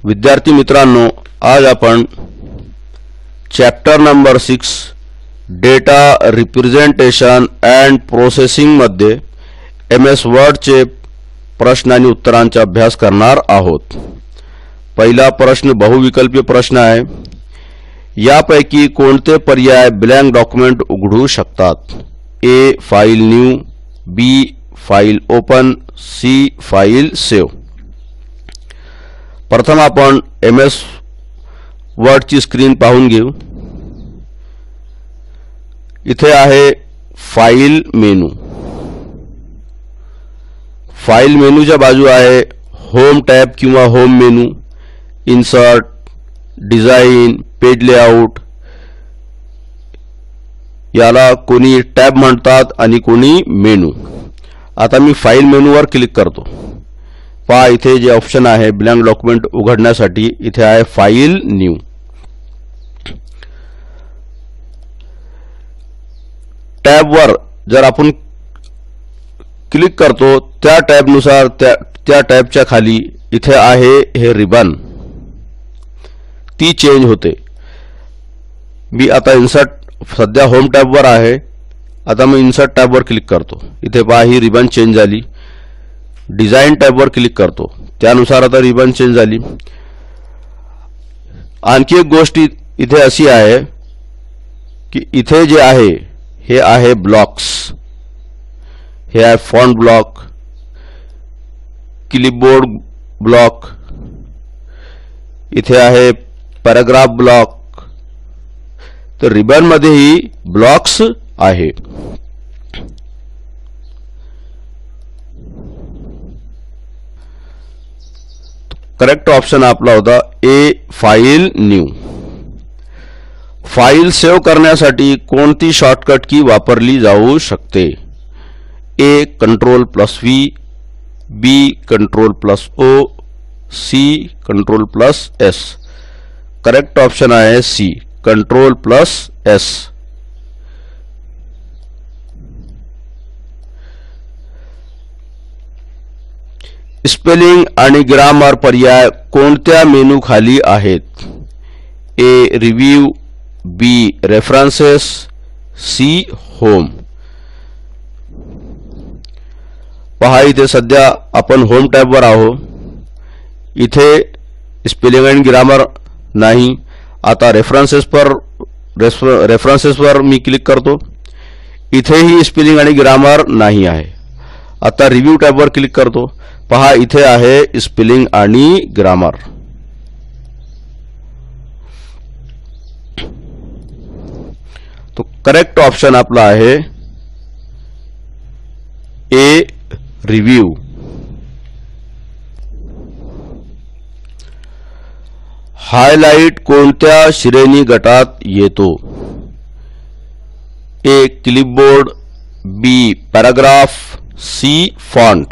विद्यार्थी मित्रांनो, आज आपण chapter number 6 data representation and processing मध्ये MS वर्ड चे प्रश्न आणि उत्तरांचा अभ्यास करणार आहोत। पहिला प्रश्न बहुविकल्पीय प्रश्न आहे। यापैकी कोणते पर्याय ब्लँक डॉक्युमेंट उघडू शकतात? A file new, B file open, C file save. प्रथम आपण MS वर्ड ची स्क्रीन पाहून घेऊ। इथे आहे फाइल मेनू। फाइल मेनूच्या बाजू आहे होम टॅब किंवा home menu, insert, design, page layout. याला कोणी टॅब म्हणतात आणि कोणी मेनू। आता मी फाइल मेनूवर क्लिक करतो। पहा इथे जे ऑप्शन आहे ब्लँक डॉक्युमेंट उघडण्यासाठी, इथे आहे फाइल न्यू। टॅबवर जर आपण क्लिक करतो त्या टॅब नुसार त्या टॅबच्या खाली इथे आहे हे रिबन, ती चेंज होते। मी आता इन्सर्ट सध्या होम टॅबवर आहे। आता मी इन्सर्ट टॅबवर क्लिक करतो। इथे पहा ही रिबन चेंज झाली। डिझाइन टॅबवर क्लिक करतो, त्यानुसार आता रिबन चेंज झाली। आणखी एक गोष्ट इथे अशी आहे की इथे जे आहे हे आहे ब्लॉक्स। हे आहे फॉन्ट ब्लॉक, क्लिपबोर्ड ब्लॉक, इथे आहे पॅराग्राफ ब्लॉक। तर रिबन मध्येही ब्लॉक्स आहे। करेक्ट ऑप्शन आपला होता A file new. File save करण्यासाठी कोणती शॉर्टकट की वापरली जाऊ शकते? A Ctrl+V, B Ctrl+O, C Ctrl+S। Correct option आहे C Ctrl+S। स्पेलिंग आणि ग्रामर पर्याय कोणत्या मेनू खाली आहेत? A review, B references, C home. पहा इथे सध्या आपण होम टॅबवर आहोत। इथे स्पेलिंग आणि ग्रामर नाही। आता रेफरन्सेसवर मी क्लिक करतो, इथेही स्पेलिंग आणि ग्रामर नाही आहे। आता रिव्ह्यू टॅबवर क्लिक करतो, पहा इथे आहे स्पेलिंग आणि ग्रामर। तो करेक्ट ऑप्शन आपला आहे ए रिव्ह्यू। हायलाइट कोणत्या श्रेणी गटात येतो? A clipboard, B paragraph, C font.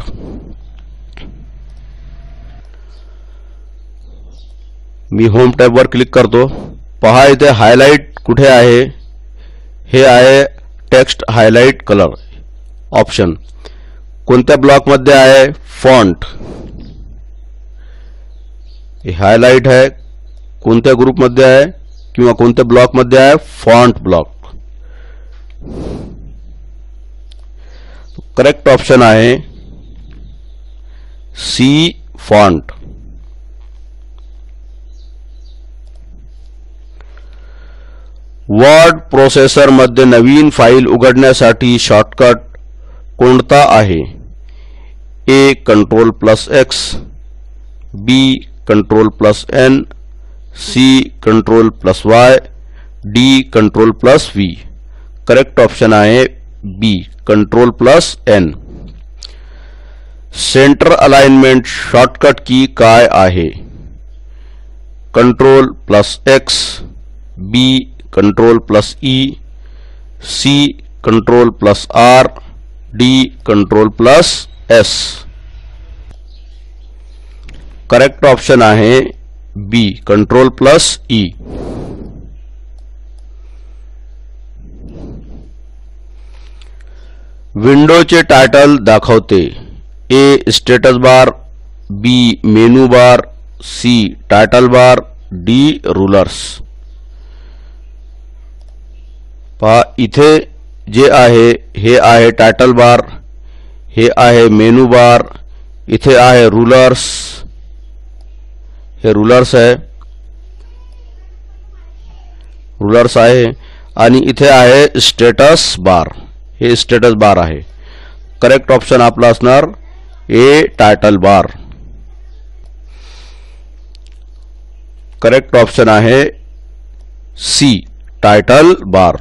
मी होम टॅबवर क्लिक करतो, पहा इथे हायलाइट कुठे आहे? हे आहे टेक्स्ट हायलाइट कलर ऑप्शन। कोणत्या ब्लॉक मध्ये आहे? फॉन्ट। हे हायलाइट आहे कोणत्या ग्रुप मध्ये आहे किंवा कोणत्या ब्लॉक मध्ये आहे? Font block. करेक्ट ऑप्शन आहे C फॉन्ट। वर्ड प्रोसेसर मध्ये नवीन फाइल उघडण्यासाठी शॉर्टकट कोणता आहे? A Ctrl+X, B Ctrl+N, C Ctrl+Y, D Ctrl+V। Correct option आहे B Ctrl+N। Centre alignment shortcut key काय आहे? Ctrl+X, B Ctrl+E, C Ctrl+R, D Ctrl+S। Correct option आहे B Ctrl+E। विंडोचे टायटल दाखवते। A status bar, B menu bar, C title bar, D rulers. पहा इथे जे आहे हे आहे टायटल बार, हे आहे मेनू बार, इथे आहे रूलर्स, हे रूलर्स आहे, रूलर्स आहे, आणि इथे आहे स्टेटस बार, हे स्टेटस बार आहे. करेक्ट ऑप्शन आपला असणार A title bar. Correct option आहे सी टायटल बार.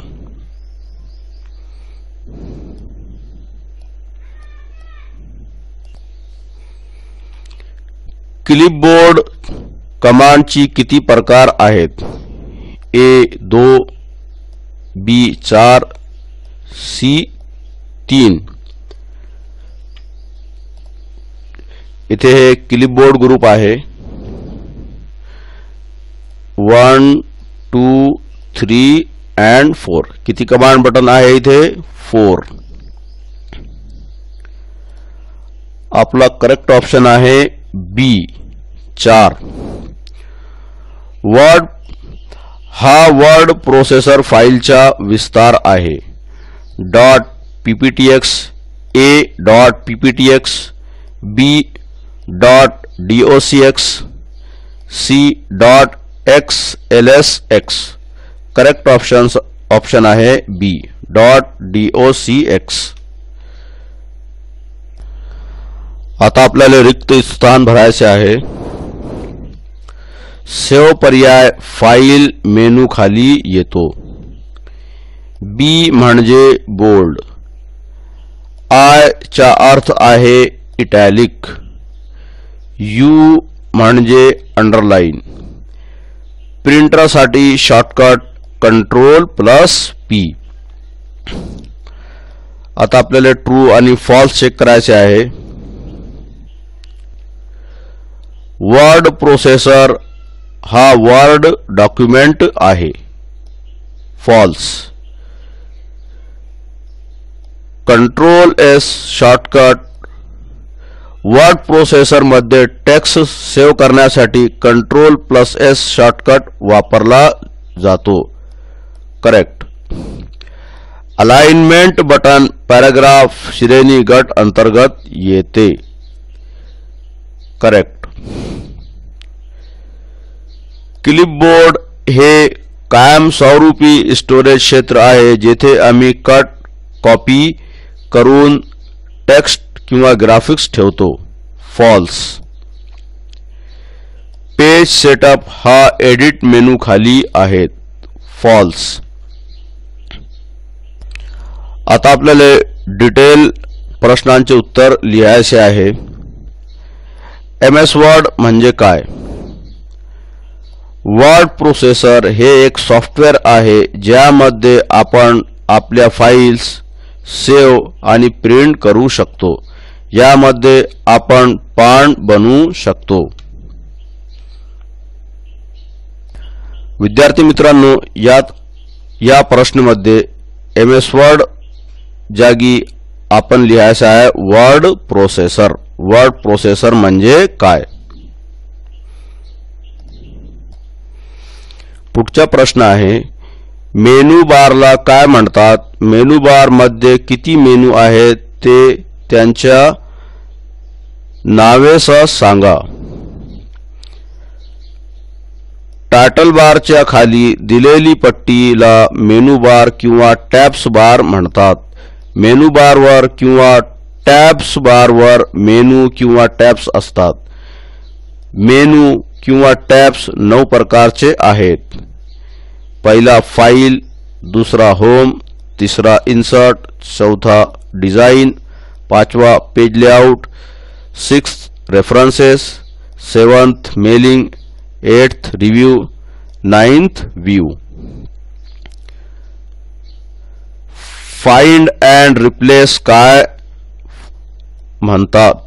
क्लिपबोर्ड कमांडची किती प्रकार आहेत? A 2, B 4, C 3. इथे हे क्लिपबोर्ड ग्रुप आहे 1, 2, 3 and 4. किती कमांड बटन आहे इथे? 4. आपला करेक्ट ऑप्शन आहे बी 4. वर्ड हा वर्ड प्रोसेसर फाईलचा विस्तार आहे. .pptx, a.pptx, b.docx, c.xlsx. Correct option आहे बी .docx. आता आपल्याला रिक्त स्थान भरायचे आहे. सेव्ह पर्याय फाईल मेनू खाली येतो. बी म्हणजे बोल्ड, आय चा अर्थ आहे इटॅलिक, यू म्हणजे अंडरलाइन. प्रिंटरसाठी शॉर्टकट Ctrl+P. आता आपल्याला ट्रू आणि फॉल्स चेक करायचे आहे. वर्ड प्रोसेसर हा वर्ड डॉक्युमेंट आहे. False. Ctrl+S shortcut. Word processor मध्ये टेक्स्ट सेव्ह करण्यासाठी Ctrl+S शॉर्टकट वापरला जातो. करेक्ट. अलाइनमेंट बटन पॅराग्राफ श्रेणी गट अंतर्गत येते. करेक्ट. क्लिपबोर्ड हे कायमस्वरूपी स्टोरेज क्षेत्र आहे जेथे आम्ही कट, कॉपी करून टेक्स्ट किंवा ग्राफिक्स ठेवतो. फॉल्स. पेज सेटअप हा एडिट मेनू खाली आहेत. फॉल्स. आता आपल्याला डिटेल प्रश्नांचे उत्तर लिहायचे आहे. MS वर्ड म्हणजे काय? वर्ड प्रोसेसर हे एक सॉफ्टवेअर आहे ज्यामध्ये आपण आपल्या फाईल्स सेव्ह आणि प्रिंट करू शकतो. यामध्ये आपण पान बनवू शकतो. विद्यार्थी मित्रांनो, या प्रश्नामध्ये MS वर्ड जागी आपण लिहायचं आहे वर्ड प्रोसेसर. वर्ड प्रोसेसर म्हणजे काय? पुढचा प्रश्न आहे मेनू बारला काय म्हणतात? मेनू बार मध्ये किती मेनू आहेत ते त्यांच्या नावेसह सांगा. टायटल बारच्या खाली दिलेली पट्टीला मेनू बार किंवा टॅब्स बार म्हणतात. मेनू बारवर किंवा टॅब्स बारवर मेनू किंवा टॅब्स असतात. मेनू किंवा टॅब्स 9 प्रकारचे आहेत. पहिला फाईल, दुसरा होम, तिसरा इन्सर्ट, चौथा डिझाइन, पाचवा page layout, 6th references, 7th mailing, 8th review, 9th view. Find and replace काय म्हणतात?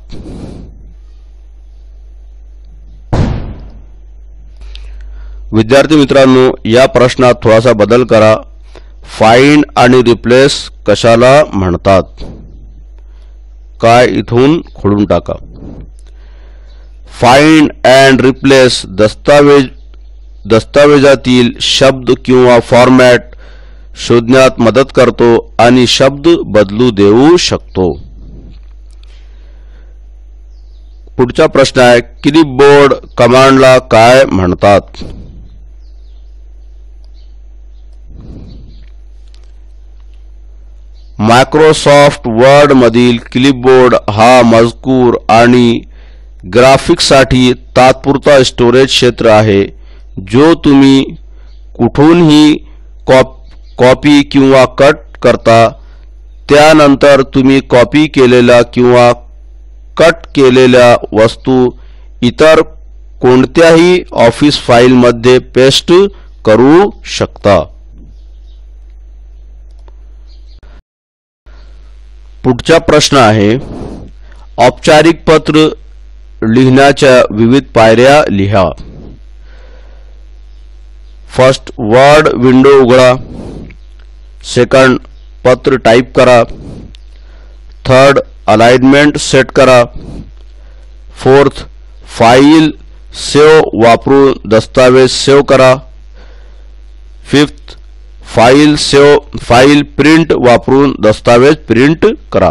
विद्यार्थी मित्रांनो, या प्रश्नात थोडासा बदल करा. फाइंड आणि रिप्लेस कशाला म्हणतात? काय इथून खोडून टाका. फाइंड अँड रिप्लेस दस्तावेजातील शब्द किंवा फॉर्मॅट शोधण्यात मदत करतो आणि शब्द बदलू देऊ शकतो. पुढचा प्रश्न आहे, क्लिपबोर्ड कमांडला काय म्हणतात? मायक्रोसॉफ्ट वर्ड मधील क्लिपबोर्ड हा मजकूर आणि ग्राफिक्ससाठी तात्पुरता स्टोरेज क्षेत्र आहे जो तुम्ही कुठूनही कॉपी किंवा कट करता. त्यानंतर तुम्ही कॉपी केलेल्या किंवा कट केलेल्या वस्तू इतर कोणत्याही ऑफिस फाईलमध्ये पेस्ट करू शकता. पुढचा प्रश्न आहे, औपचारिक पत्र लिहिण्याच्या विविध पायऱ्या लिहा. फर्स्ट, वर्ड विंडो उघडा. सेकंड, पत्र टाइप करा. थर्ड, अलाइनमेंट सेट करा. फोर्थ, फाइल सेव वापरून दस्तावेज सेव करा. फिफ्थ, फाइल प्रिंट वापरून दस्तावेज प्रिंट करा.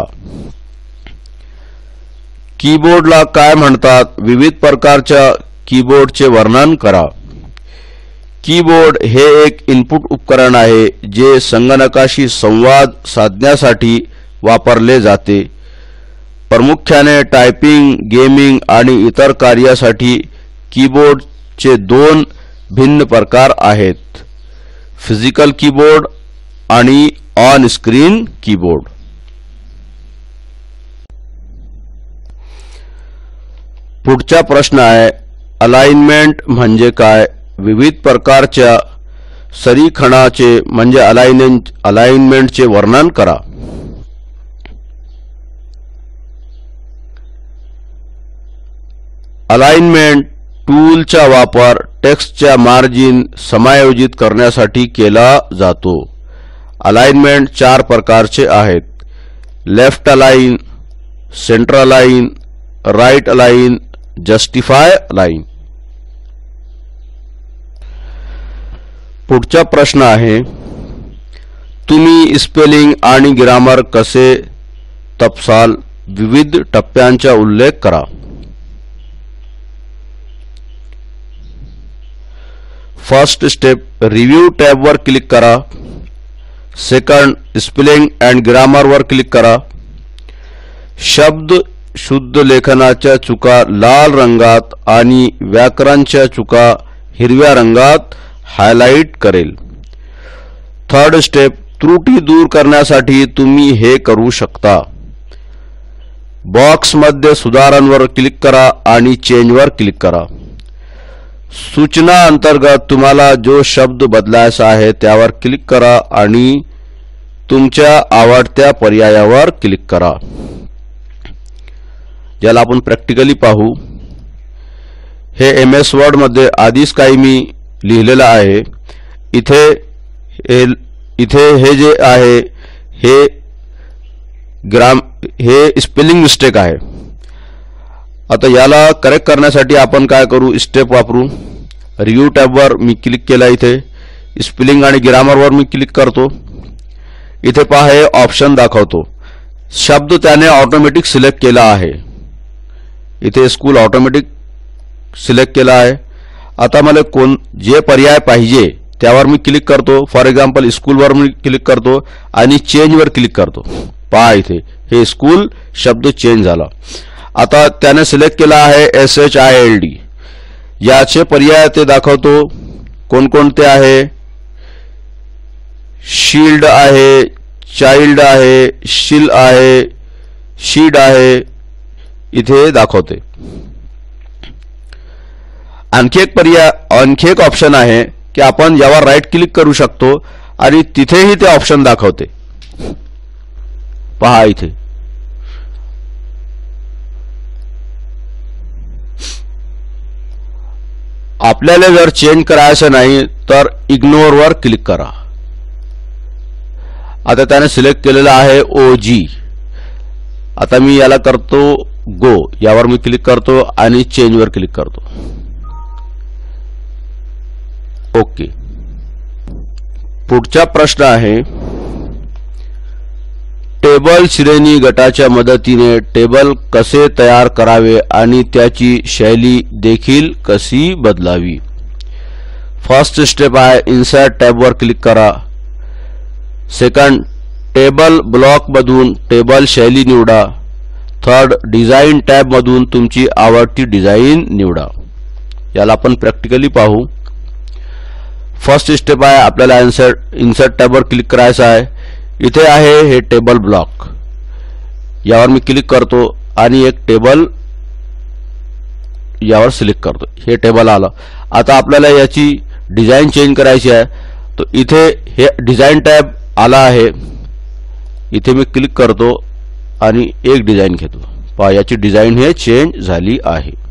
कीबोर्डला काय म्हणतात? विविध प्रकारच्या कीबोर्डचे वर्णन करा. कीबोर्ड हे एक इनपुट उपकरण आहे जे संगणकाशी संवाद साधण्यासाठी वापरले जाते. प्रामुख्याने टायपिंग, गेमिंग आणि इतर कार्यासाठी कीबोर्डचे दोन भिन्न प्रकार आहेत, फिजिकल कीबोर्ड आणि ऑन स्क्रीन कीबोर्ड. पुढचा प्रश्न आहे, अलाइनमेंट म्हणजे काय? विविध प्रकारच्या सरीखणाचे म्हणजे अलाइनमेंटचे वर्णन करा. अलाइनमेंट टूलचा वापर टेक्स्टच्या मार्जिन समायोजित करण्यासाठी केला जातो. अलाइनमेंट चार प्रकारचे आहेत, left align, centre align, right align, justify align. पुढचा प्रश्न आहे, तुम्ही स्पेलिंग आणि ग्रामर कसे तपासाल? विविध टप्प्यांचा उल्लेख करा. फर्स्ट स्टेप, रिव्ह्यू टॅबवर क्लिक करा. सेकंड, स्पेलिंग अँड ग्रामर वर क्लिक करा. शब्द शुद्ध लेखनाच्या चुका लाल रंगात आणि व्याकरणाच्या चुका हिरव्या रंगात हायलाइट करेल. थर्ड स्टेप, त्रुटी दूर करण्यासाठी तुम्ही हे करू शकता. बॉक्समध्ये सुधारांवर क्लिक करा आणि चेंजवर क्लिक करा. सूचना अंतर्गत तुम्हाला जो शब्द बदलायचा आहे त्यावर क्लिक करा आणि तुमच्या आवडत्या पर्यायावर क्लिक करा. ज्याला आपण प्रॅक्टिकली पाहू. हे MS वर्ड मध्ये आधीच काही मी लिहिलेलं आहे. इथे हे जे आहे हे स्पेलिंग मिस्टेक आहे. आता याला करेक्ट करण्यासाठी आपण काय करू, स्टेप वापरू. रिव्ह्यू टॅबवर मी क्लिक केला. इथे स्पेलिंग आणि ग्रामरवर मी क्लिक करतो. इथे पहा हे ऑप्शन दाखवतो. शब्द त्याने ऑटोमॅटिक सिलेक्ट केला आहे. इथे स्कूल ऑटोमॅटिक सिलेक्ट केला आहे. आता मला जे पर्याय पाहिजे त्यावर मी क्लिक करतो. फॉर एक्झाम्पल स्कूलवर मी क्लिक करतो आणि चेंजवर क्लिक करतो. पहा इथे हे स्कूल शब्द चेंज झाला. आता त्याने सिलेक्ट केला आहे SHILD. याचे पर्याय ते दाखवतो. कोणकोणते आहे? शील्ड आहे, चाइल्ड आहे, शील आहे, शीड आहे, इथे दाखवते. आणखी एक ऑप्शन आहे की आपण यावर राईट क्लिक करू शकतो आणि तिथेही ते ऑप्शन दाखवते. पहा इथे आपल्याला जर चेंज करायचं नाही तर इग्नोर वर क्लिक करा. आता त्याने सिलेक्ट केलेला आहे OG. आता मी याला करतो गो यावर मी क्लिक करतो आणि चेंज वर क्लिक करतो. ओके. पुढचा प्रश्न आहे, टेबल श्रेणी गटाच्या मदतीने टेबल कसे तयार करावे आणि त्याची शैली देखील कशी बदलावी. फर्स्ट स्टेप आहे इन्सर्ट टॅबवर क्लिक करा. सेकंड, टेबल ब्लॉक मधून टेबल शैली निवडा. थर्ड, डिझाइन टॅब मधून तुमची आवडती डिझाइन निवडा. याला आपण प्रॅक्टिकली पाहू. फर्स्ट स्टेप आहे आपल्याला इन्सर्ट टॅबवर क्लिक करायचं आहे. इथे आहे हे टेबल ब्लॉक, यावर मी क्लिक करतो आणि एक टेबल यावर सिलेक्ट करतो. हे टेबल आलं. आता आपल्याला याची डिझाइन चेंज करायची आहे. तो इथे हे डिझाइन टॅब आला आहे. इथे मी क्लिक करतो आणि एक डिझाइन घेतो. पहा याची डिझाइन हे चेंज झाली आहे.